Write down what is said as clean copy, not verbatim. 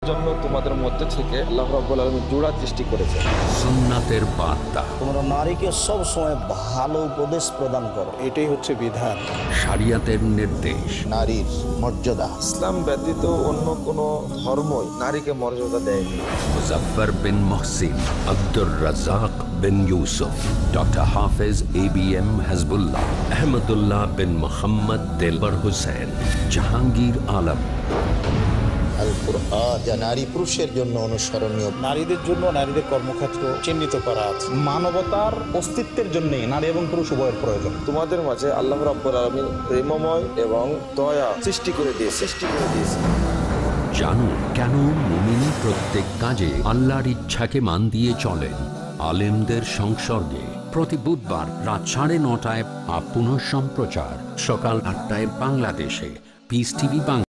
জন্য তোমাদের মধ্যে থেকে আল্লাহ রাব্বুল আলামিন জোড়া সৃষ্টি করেছেন। সুন্নাতের বার্তা। তোমরা নারীকে সব সময় ভালো উপদেশ প্রদান করো, এটাই হচ্ছে বিধান। শরিয়তের নির্দেশ। নারীর মর্যাদা ইসলাম ব্যতীত অন্য কোনো ধর্মই নারীকে মর্যাদা দেয়নি। Muzaffar bin Muhsin, Abdur Razzaq bin Yusuf, doctor Hafez ABM Hasbullah, Ahmadullah bin Mohammad Delwar Hossain, Jahangir Alam. আল কুরআন যা নারী পুরুষের জন্য অনুসরণীয়। নারীদের জন্য নারীদের কর্মক্ষেত্র চিহ্নিত করা আছে। মানবতার অস্তিত্বের জন্য নারী এবং পুরুষ উভয়ের প্রয়োজন। তোমাদের মাঝে আল্লাহ রাব্বুল আলামিন প্রেমময় এবং দয়া সৃষ্টি করে দিয়েছে। জানুন কেন মুমিন প্রত্যেক কাজে আল্লাহর ইচ্ছাকে মান দিয়ে চলেন। আলেমদের সংসর্গে প্রতি বুধবার রাত 9:30 আপ পুনঃ সম্প্রচার সকাল 8টায় বাংলাদেশে। Peace TV Bangla.